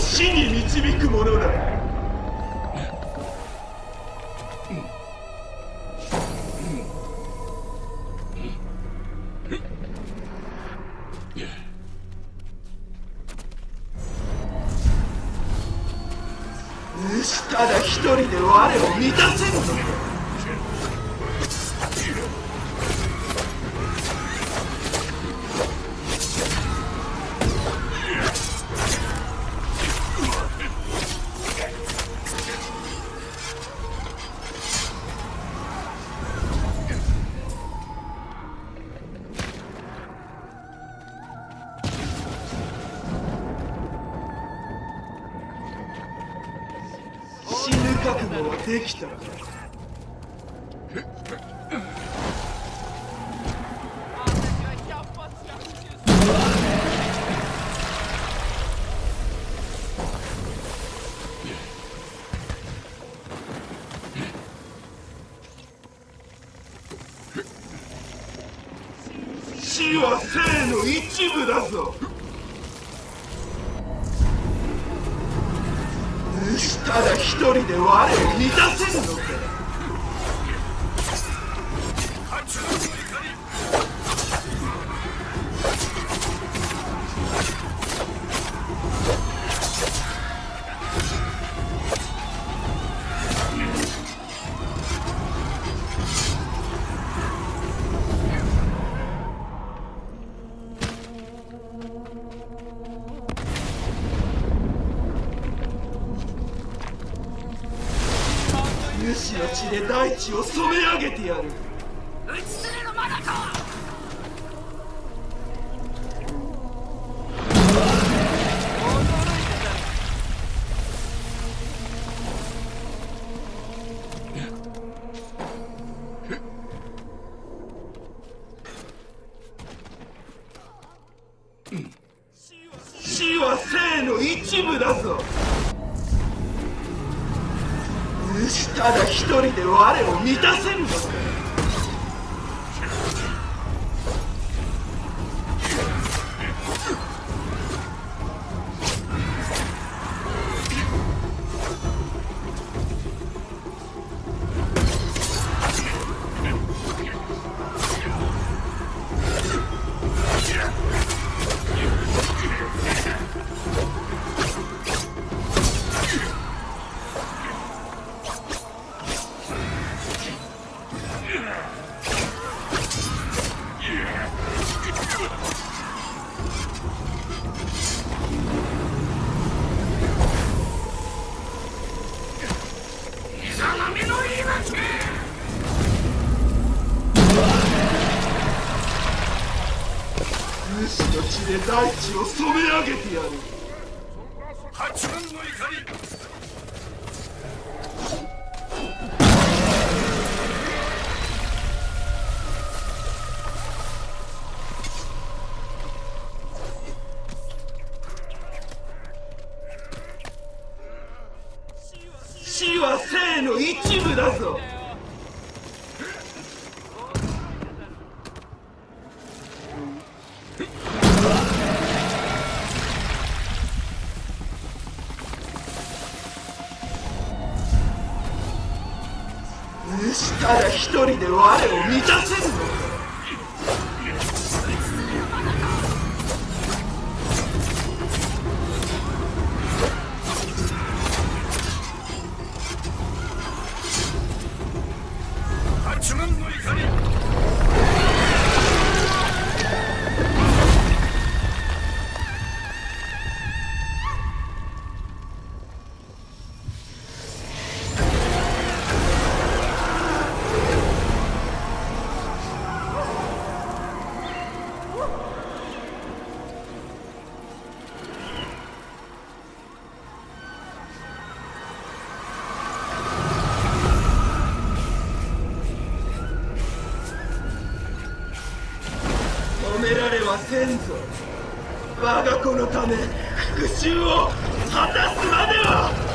死に導くものだ。ただ一人で我を満たせるのか。死ぬ覚悟はできたか。死は生の一部だぞ。ただ一人で我を満たせるのか。主の血で大地を染め上げてやる。 打ちつれのまだか。 死は生の一部だぞ。ただ一人で我を満たせるのか。主の血で大地を染め上げてやる。 八幡の怒り。 死は生の一部だぞ。ただ一人で我を満たせるのか。 八幡の怒り。 止められはせんぞ。我が子のため復讐を果たすまでは。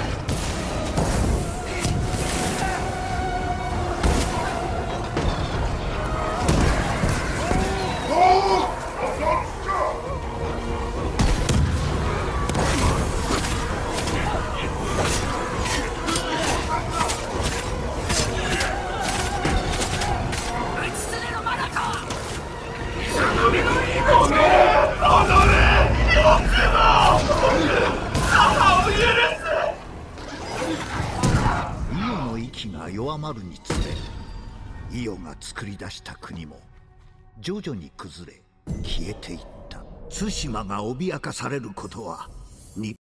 の息が弱まるにつれ、イオが作り出した国も徐々に崩れ消えていった。対馬が脅かされることは